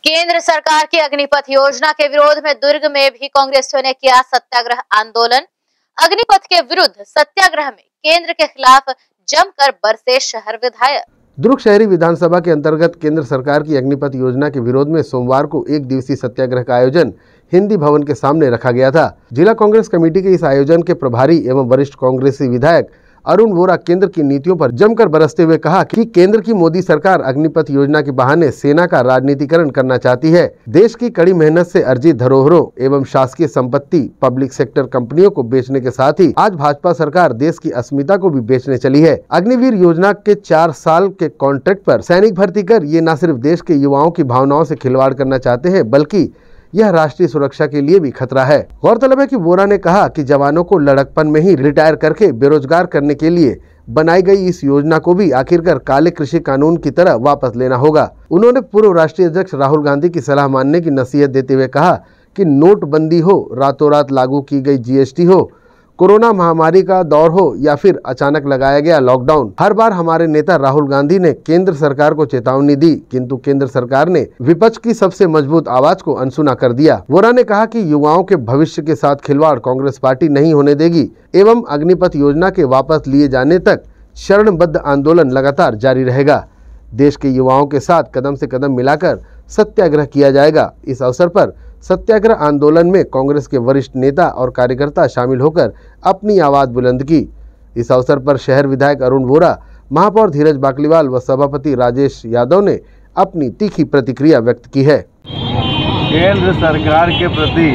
केंद्र सरकार की अग्निपथ योजना के विरोध में दुर्ग में भी कांग्रेसियों ने किया सत्याग्रह आंदोलन। अग्निपथ के विरुद्ध सत्याग्रह में केंद्र के खिलाफ जमकर बरसे शहर विधायक। दुर्ग शहरी विधानसभा के अंतर्गत केंद्र सरकार की अग्निपथ योजना के विरोध में सोमवार को एक दिवसीय सत्याग्रह का आयोजन हिंदी भवन के सामने रखा गया था। जिला कांग्रेस कमेटी के इस आयोजन के प्रभारी एवं वरिष्ठ कांग्रेसी विधायक अरुण वोरा केंद्र की नीतियों पर जमकर बरसते हुए कहा कि केंद्र की मोदी सरकार अग्निपथ योजना के बहाने सेना का राजनीतिकरण करना चाहती है। देश की कड़ी मेहनत से अर्जित धरोहरों एवं शासकीय संपत्ति पब्लिक सेक्टर कंपनियों को बेचने के साथ ही आज भाजपा सरकार देश की अस्मिता को भी बेचने चली है। अग्निवीर योजना के 4 साल के कॉन्ट्रैक्ट पर सैनिक भर्ती कर ये न सिर्फ देश के युवाओं की भावनाओं से खिलवाड़ करना चाहते हैं, बल्कि यह राष्ट्रीय सुरक्षा के लिए भी खतरा है। गौरतलब है कि वोरा ने कहा कि जवानों को लड़कपन में ही रिटायर करके बेरोजगार करने के लिए बनाई गई इस योजना को भी आखिरकार काले कृषि कानून की तरह वापस लेना होगा। उन्होंने पूर्व राष्ट्रीय अध्यक्ष राहुल गांधी की सलाह मानने की नसीहत देते हुए कहा कि नोटबंदी हो, रातों रात लागू की गई जीएसटी हो, कोरोना महामारी का दौर हो या फिर अचानक लगाया गया लॉकडाउन, हर बार हमारे नेता राहुल गांधी ने केंद्र सरकार को चेतावनी दी, किंतु केंद्र सरकार ने विपक्ष की सबसे मजबूत आवाज को अनसुना कर दिया। वोरा ने कहा कि युवाओं के भविष्य के साथ खिलवाड़ कांग्रेस पार्टी नहीं होने देगी एवं अग्निपथ योजना के वापस लिए जाने तक शरणबद्ध आंदोलन लगातार जारी रहेगा। देश के युवाओं के साथ कदम से कदम मिलाकर सत्याग्रह किया जाएगा। इस अवसर पर सत्याग्रह आंदोलन में कांग्रेस के वरिष्ठ नेता और कार्यकर्ता शामिल होकर अपनी आवाज बुलंद की। इस अवसर पर शहर विधायक अरुण वोरा, महापौर धीरज बाकलीवाल व सभापति राजेश यादव ने अपनी तीखी प्रतिक्रिया व्यक्त की है। केंद्र सरकार के प्रति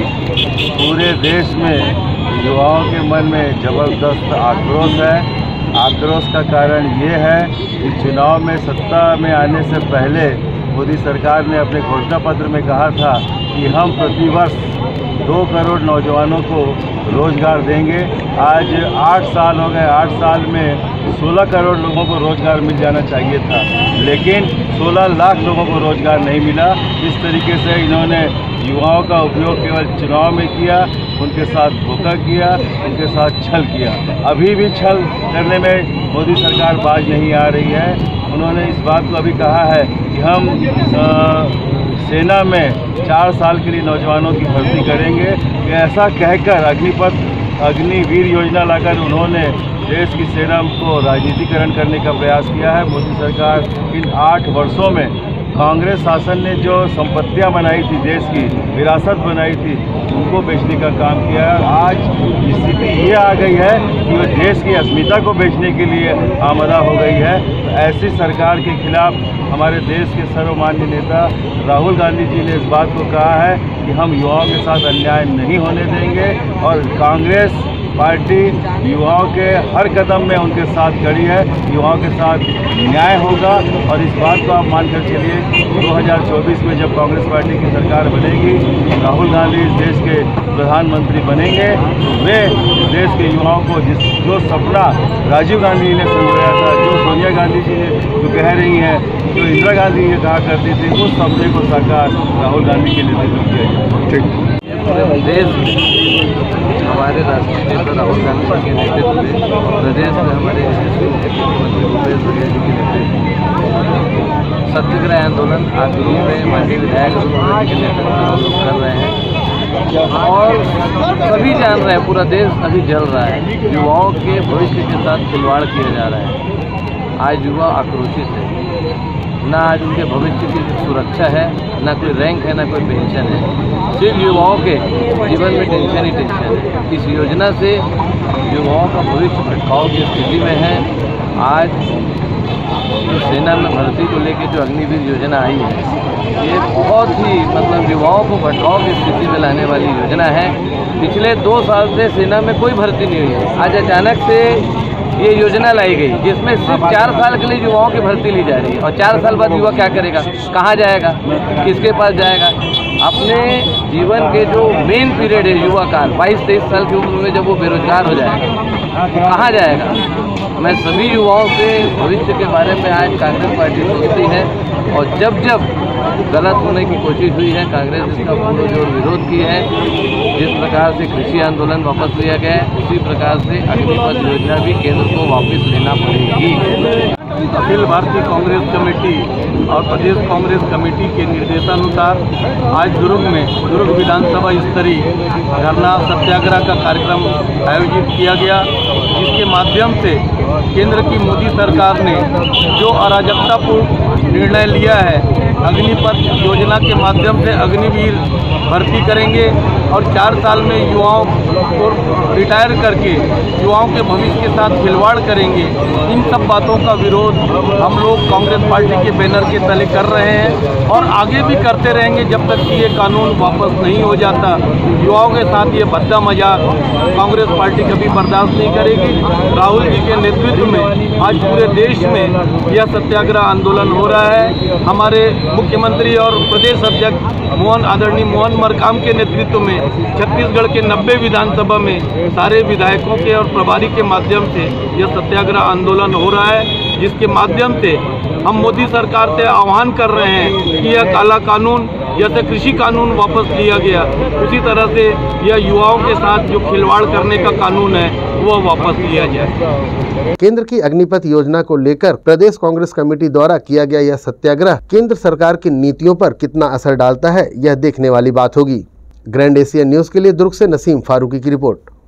पूरे देश में युवाओं के मन में जबरदस्त आक्रोश है। आक्रोश का कारण ये है कि चुनाव में सत्ता में आने से पहले मोदी सरकार ने अपने घोषणा पत्र में कहा था कि हम प्रतिवर्ष 2 करोड़ नौजवानों को रोजगार देंगे। आज 8 साल हो गए, 8 साल में 16 करोड़ लोगों को रोजगार मिल जाना चाहिए था, लेकिन 16 लाख लोगों को रोजगार नहीं मिला। इस तरीके से इन्होंने युवाओं का उपयोग केवल चुनाव में किया, उनके साथ धोखा किया, उनके साथ छल किया। अभी भी छल करने में मोदी सरकार बाज नहीं आ रही है। उन्होंने इस बात को अभी कहा है कि हम सेना में 4 साल के लिए नौजवानों की भर्ती करेंगे। ऐसा कहकर अग्निवीर योजना लाकर उन्होंने देश की सेना को राजनीतिकरण करने का प्रयास किया है। मोदी सरकार इन 8 वर्षों में कांग्रेस शासन ने जो संपत्तियां बनाई थी, देश की विरासत बनाई थी, उनको बेचने का काम किया है। आज स्थिति ये आ गई है कि वो देश की अस्मिता को बेचने के लिए आमदा हो गई है। तो ऐसी सरकार के खिलाफ हमारे देश के सर्वमान्य नेता राहुल गांधी जी ने इस बात को कहा है कि हम युवाओं के साथ अन्याय नहीं होने देंगे और कांग्रेस पार्टी युवाओं के हर कदम में उनके साथ खड़ी है। युवाओं के साथ न्याय होगा और इस बात को आप मानकर चलिए 2024 में जब कांग्रेस पार्टी की सरकार बनेगी, राहुल गांधी इस देश के प्रधानमंत्री बनेंगे, तो वे देश के युवाओं को जो सपना राजीव गांधी ने संजोया था, जो सोनिया गांधी जी ने जो कह रही हैं, जो इंदिरा गांधी ये कहा करती थी, उस सपने को साकार राहुल गांधी के नेतृत्व किया जाए। देश हमारे राष्ट्रीय नेता राहुल गांधी के नेतृत्व में, प्रदेश में हमारे मुख्यमंत्री भूपेश बघेल जी के नेतृत्व में सत्याग्रह आंदोलन आज दुर्ग में माननीय विधायक के नेतृत्व में हम लोग कर रहे हैं और सभी जान रहे हैं, पूरा देश अभी जल रहा है। युवाओं के भविष्य के साथ खिलवाड़ किया जा रहा है। आज युवा आक्रोशित है, ना आज उनके भविष्य की सुरक्षा है, ना कोई रैंक है, ना कोई पेंशन है। सिर्फ युवाओं के जीवन में टेंशन ही टेंशन है। इस योजना से युवाओं का भविष्य भटकाव की स्थिति में है। आज सेना में भर्ती को लेकर जो अग्निवीर योजना आई है, ये बहुत ही युवाओं को भटकाव की स्थिति में लाने वाली योजना है। पिछले 2 साल से सेना में कोई भर्ती नहीं हुई है। आज अचानक से ये योजना लाई गई जिसमें सिर्फ 4 साल के लिए युवाओं की भर्ती ली जा रही है और 4 साल बाद युवा क्या करेगा, कहाँ जाएगा, किसके पास जाएगा? अपने जीवन के जो मेन पीरियड है युवा काल 22-23 साल की उम्र में जब वो बेरोजगार हो जाएगा, कहाँ जाएगा? मैं सभी युवाओं के भविष्य के बारे में आज कांग्रेस पार्टी सोचती है और जब जब गलत होने की कोशिश हुई है, कांग्रेस इसका पुरजोर विरोध की है। जिस प्रकार से कृषि आंदोलन वापस लिया गया है, उसी प्रकार से अग्निपथ योजना भी केंद्र को वापस लेना पड़ेगी। अखिल भारतीय कांग्रेस कमेटी और प्रदेश कांग्रेस कमेटी के निर्देशानुसार आज दुर्ग विधानसभा स्तरीय धरना सत्याग्रह का कार्यक्रम आयोजित किया गया, जिसके माध्यम से केंद्र की मोदी सरकार ने जो अराजकतापूर्ण निर्णय लिया है, अग्निपथ योजना के माध्यम से अग्निवीर भर्ती करेंगे और 4 साल में युवाओं को रिटायर करके युवाओं के भविष्य के साथ खिलवाड़ करेंगे। इन सब बातों का विरोध हम लोग कांग्रेस पार्टी के बैनर के तले कर रहे हैं और आगे भी करते रहेंगे जब तक कि ये कानून वापस नहीं हो जाता। युवाओं के साथ ये भद्दा मजाक कांग्रेस पार्टी कभी बर्दाश्त नहीं करेगी। राहुल जी के नेतृत्व में आज पूरे देश में यह सत्याग्रह आंदोलन हो रहा है। हमारे मुख्यमंत्री और प्रदेश अध्यक्ष आदरणीय मोहन मरकाम के नेतृत्व में छत्तीसगढ़ के 90 विधानसभा में सारे विधायकों के और प्रभारी के माध्यम से यह सत्याग्रह आंदोलन हो रहा है, जिसके माध्यम से हम मोदी सरकार से आह्वान कर रहे हैं कि यह काला कानून जैसे कृषि कानून वापस लिया गया, उसी तरह से यह युवाओं के साथ जो खिलवाड़ करने का कानून है वह वापस लिया जाए। केंद्र की अग्निपथ योजना को लेकर प्रदेश कांग्रेस कमेटी द्वारा किया गया यह सत्याग्रह केंद्र सरकार की नीतियों पर कितना असर डालता है, यह देखने वाली बात होगी। ग्रैंड एशिया न्यूज के लिए दुर्ग से नसीम फारूकी की रिपोर्ट।